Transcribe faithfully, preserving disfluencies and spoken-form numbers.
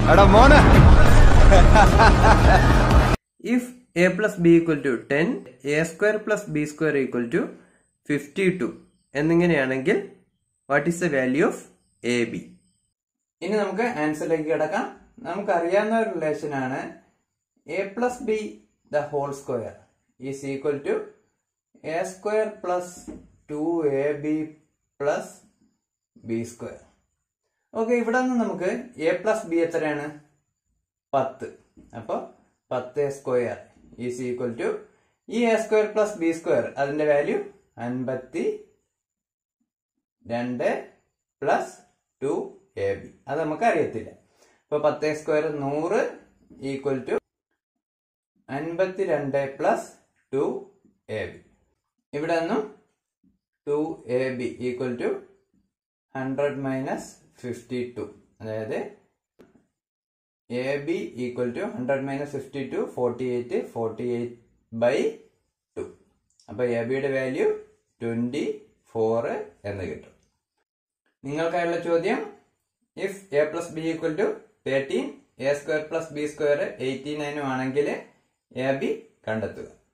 If a plus b equal to ten, a square plus b square equal to fifty-two എന്നിങ്ങനെയാണെങ്കിൽ what is the value of A B? ഇനി നമുക്ക് ആൻസറിലേക്ക് കിടക്കാം. നമുക്കറിയാവുന്ന ഒരു relation ആണ് a plus b the whole square is equal to a square plus two a b plus b square. Okay, ഇവിടെ നിന്ന് നമുക്ക് a plus b എത്രയാണ്? പത്ത്. അപ്പോൾ പത്ത് സ്ക്വയർ ഈസ് ഈക്വൽ ടു ഈ a square plus b square അതിന്റെ value അൻപത്തി രണ്ട് പ്ലസ് ടു എ ബി. അത് നമുക്ക് അറിയത്തില്ല. അപ്പൊ പത്ത് സ്ക്വയർ നൂറ് ഈക്വൽ ടു അൻപത്തി രണ്ട് പ്ലസ് ടു എ ബി. ഇവിടെ നിന്നും two a b equal to hundred minus fifty two. അതായത് a b equal to hundred minus fifty two forty eight forty eight by two. അപ്പൊ എ ബിയുടെ value twenty four എന്ന് കിട്ടും. നിങ്ങൾക്കായുള്ള ചോദ്യം, if a plus b equal to thirteen, a square plus b square eighty നയനും ആണെങ്കിൽ a B കണ്ടെത്തുക.